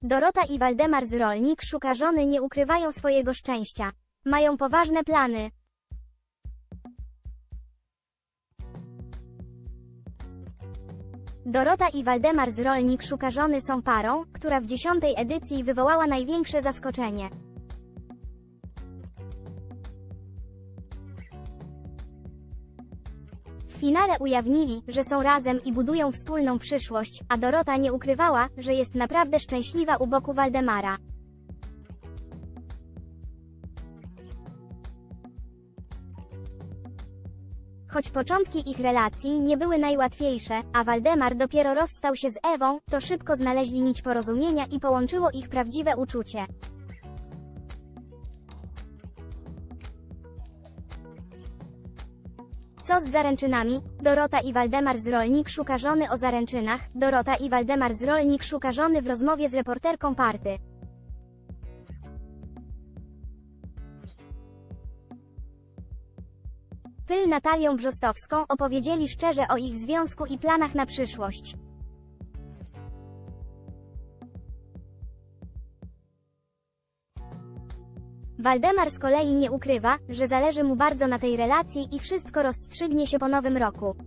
Dorota i Waldemar z Rolnik szuka żony nie ukrywają swojego szczęścia. Mają poważne plany. Dorota i Waldemar z Rolnik szuka żony są parą, która w 10. edycji wywołała największe zaskoczenie. W finale ujawnili, że są razem i budują wspólną przyszłość, a Dorota nie ukrywała, że jest naprawdę szczęśliwa u boku Waldemara. Choć początki ich relacji nie były najłatwiejsze, a Waldemar dopiero rozstał się z Ewą, to szybko znaleźli nić porozumienia i połączyło ich prawdziwe uczucie. Co z zaręczynami? Dorota i Waldemar z Rolnik szuka żony o zaręczynach. Dorota i Waldemar z Rolnik szuka żony w rozmowie z reporterką Party. Pyl Natalią Brzostowską opowiedzieli szczerze o ich związku i planach na przyszłość. Waldemar z kolei nie ukrywa, że zależy mu bardzo na tej relacji i wszystko rozstrzygnie się po nowym roku.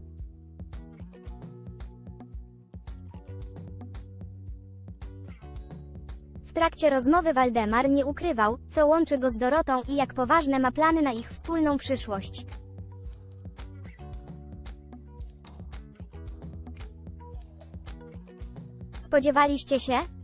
W trakcie rozmowy Waldemar nie ukrywał, co łączy go z Dorotą i jak poważne ma plany na ich wspólną przyszłość. Spodziewaliście się,